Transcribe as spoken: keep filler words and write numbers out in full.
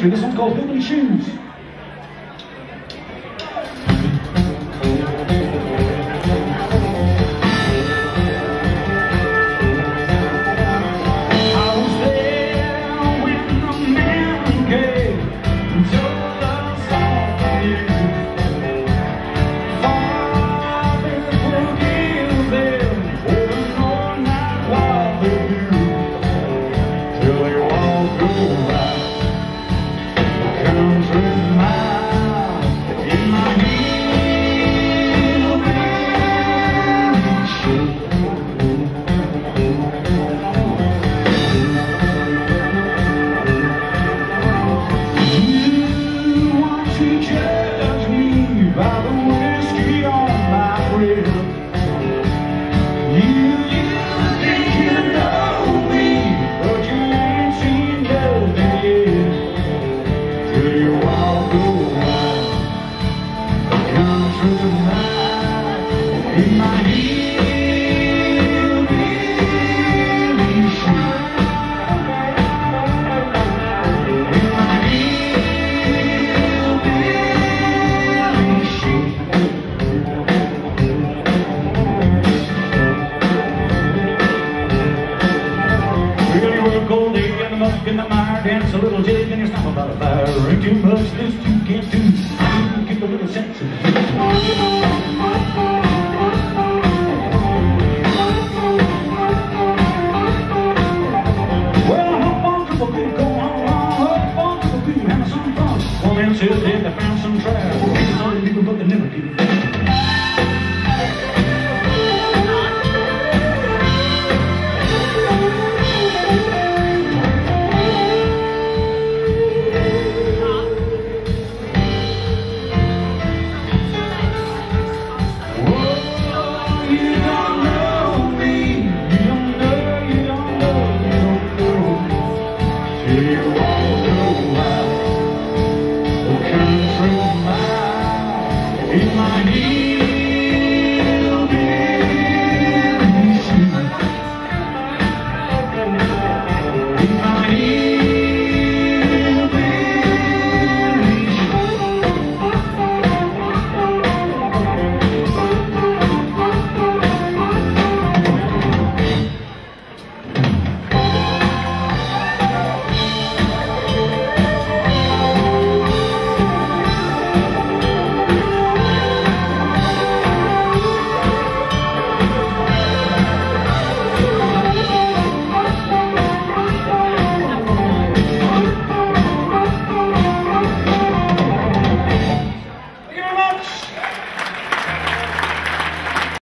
country. This one's called Hillbilly Shoes. In the mire, dance a little jig, and you're stomping about a fire. Ain't too much this you can't do. You keep a little sense of it. Well, hop on to the beat, go on, hop on to the beat, have some fun. Well, then said they found some trash. It's all the people, but they never do. In my